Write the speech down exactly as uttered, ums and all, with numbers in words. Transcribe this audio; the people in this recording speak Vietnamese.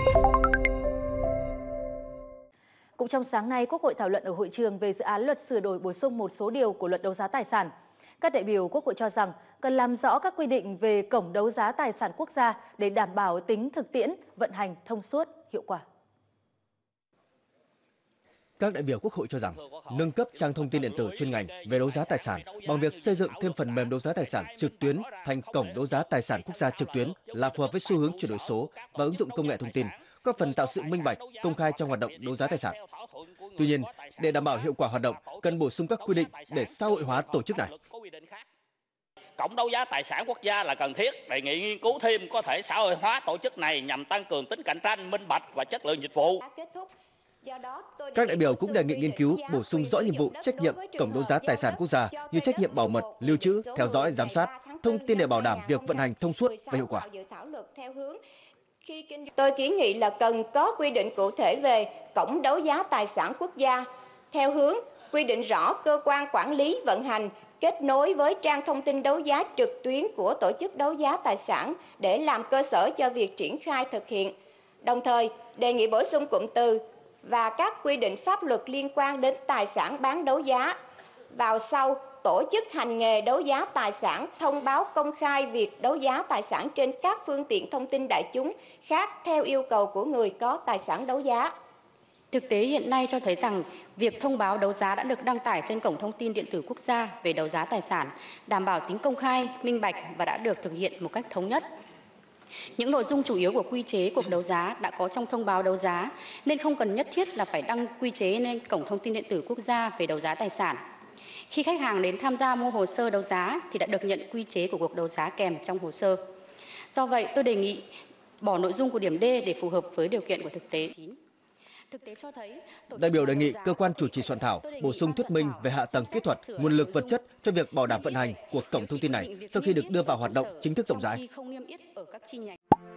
Cũng trong sáng nay, Quốc hội thảo luận ở hội trường về dự án luật sửa đổi bổ sung một số điều của luật đấu giá tài sản. Các đại biểu Quốc hội cho rằng cần làm rõ các quy định về cổng đấu giá tài sản quốc gia để đảm bảo tính thực tiễn, vận hành thông suốt, hiệu quả. Các đại biểu Quốc hội cho rằng nâng cấp trang thông tin điện tử chuyên ngành về đấu giá tài sản bằng việc xây dựng thêm phần mềm đấu giá tài sản trực tuyến thành cổng đấu giá tài sản quốc gia trực tuyến là phù hợp với xu hướng chuyển đổi số và ứng dụng công nghệ thông tin, góp phần tạo sự minh bạch, công khai trong hoạt động đấu giá tài sản. Tuy nhiên, để đảm bảo hiệu quả hoạt động, cần bổ sung các quy định để xã hội hóa tổ chức này. Cổng đấu giá tài sản quốc gia là cần thiết, đề nghị nghiên cứu thêm có thể xã hội hóa tổ chức này nhằm tăng cường tính cạnh tranh, minh bạch và chất lượng dịch vụ. Các đại biểu cũng đề nghị nghiên cứu bổ sung rõ nhiệm vụ, trách nhiệm cổng đấu giá tài sản quốc gia như trách nhiệm bảo mật, lưu trữ, theo dõi, giám sát, thông tin để bảo đảm việc vận hành thông suốt và hiệu quả. Tôi kiến nghị là cần có quy định cụ thể về cổng đấu giá tài sản quốc gia theo hướng quy định rõ cơ quan quản lý vận hành kết nối với trang thông tin đấu giá trực tuyến của tổ chức đấu giá tài sản để làm cơ sở cho việc triển khai thực hiện. Đồng thời, đề nghị bổ sung cụm từ và các quy định pháp luật liên quan đến tài sản bán đấu giá vào sau tổ chức hành nghề đấu giá tài sản thông báo công khai việc đấu giá tài sản trên các phương tiện thông tin đại chúng khác theo yêu cầu của người có tài sản đấu giá. Thực tế hiện nay cho thấy rằng việc thông báo đấu giá đã được đăng tải trên cổng thông tin điện tử quốc gia về đấu giá tài sản, đảm bảo tính công khai, minh bạch và đã được thực hiện một cách thống nhất. Những nội dung chủ yếu của quy chế cuộc đấu giá đã có trong thông báo đấu giá nên không cần nhất thiết là phải đăng quy chế lên cổng thông tin điện tử quốc gia về đấu giá tài sản. Khi khách hàng đến tham gia mua hồ sơ đấu giá thì đã được nhận quy chế của cuộc đấu giá kèm trong hồ sơ. Do vậy, tôi đề nghị bỏ nội dung của điểm D để phù hợp với điều kiện của thực tế. Đại biểu đề nghị cơ quan chủ trì soạn thảo bổ sung thuyết minh về hạ tầng kỹ thuật, nguồn lực vật chất cho việc bảo đảm vận hành của cổng thông tin này sau khi được đưa vào hoạt động chính thức rộng rãi.